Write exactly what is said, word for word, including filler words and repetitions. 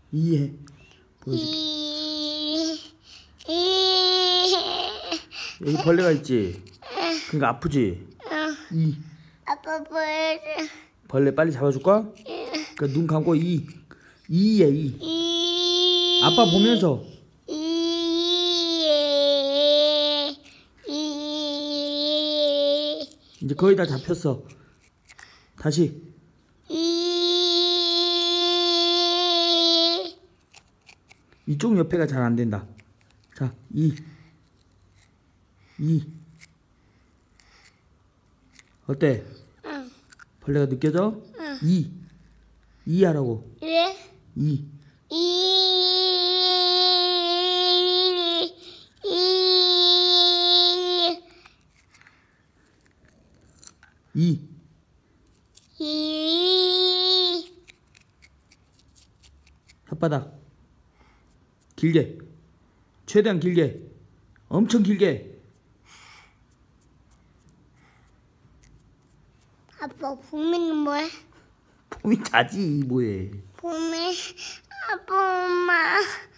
이해. 이, 이, 여기 벌레가 있지? 그러니까 아프지? 어, 이. 아빠 보여줘. 벌레 빨리 잡아줄까? 그 눈 감고 이. 이에 이. 이, 아빠 보면서. 이, 이, 이제 거의 다 잡혔어. 다시. 이, 이쪽 옆에가 잘 안 된다. 자, 이. 이. 어때? 응. 벌레가 느껴져? 응. 이. 이 하라고. 왜? 이. 이, 이, 이. 이, 혓바닥. 길게. 최대한 길게. 엄청 길게. 아빠 봄이는 뭐해? 봄이 자지 뭐해. 봄이 아빠 엄마